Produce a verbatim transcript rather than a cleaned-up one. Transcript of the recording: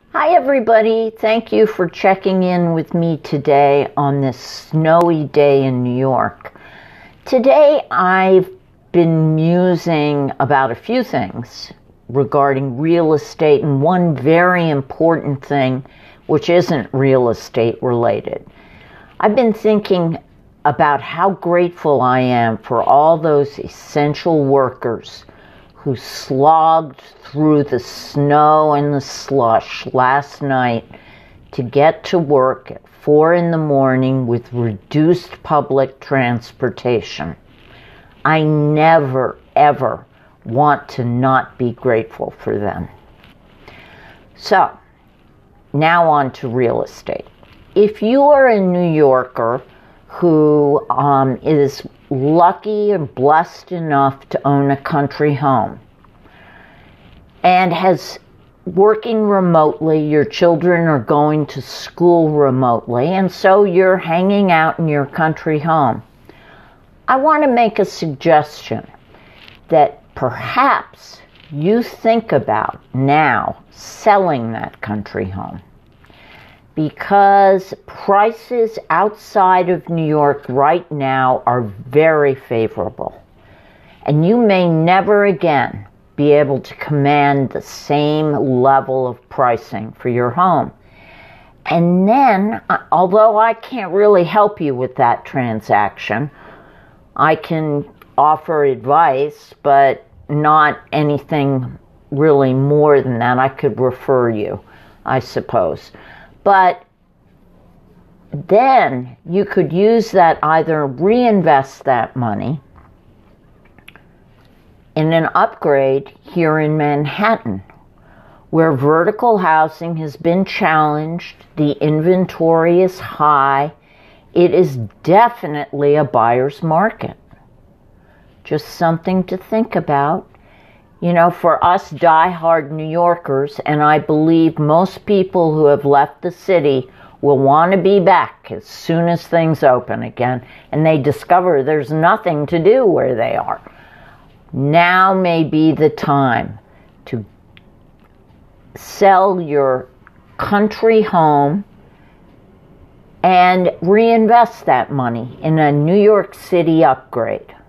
Hi everybody, thank you for checking in with me today on this snowy day in New York. Today I've been musing about a few things regarding real estate, and one very important thing which isn't real estate related. I've been thinking about how grateful I am for all those essential workers who slogged through the snow and the slush last night to get to work at four in the morning with reduced public transportation. I never, ever want to not be grateful for them. So, now on to real estate. If you are a New Yorker who um, is lucky and blessed enough to own a country home and has working remotely, your children are going to school remotely, and so you're hanging out in your country home, I want to make a suggestion that perhaps you think about now selling that country home, because prices outside of New York right now are very favorable. And you may never again be able to command the same level of pricing for your home. And then, although I can't really help you with that transaction, I can offer advice, but not anything really more than that. I could refer you, I suppose. But then you could use that, either reinvest that money in an upgrade here in Manhattan, where vertical housing has been challenged, the inventory is high, it is definitely a buyer's market. Just something to think about. You know, for us die-hard New Yorkers, and I believe most people who have left the city will want to be back as soon as things open again, and they discover there's nothing to do where they are. Now may be the time to sell your country home and reinvest that money in a New York City upgrade.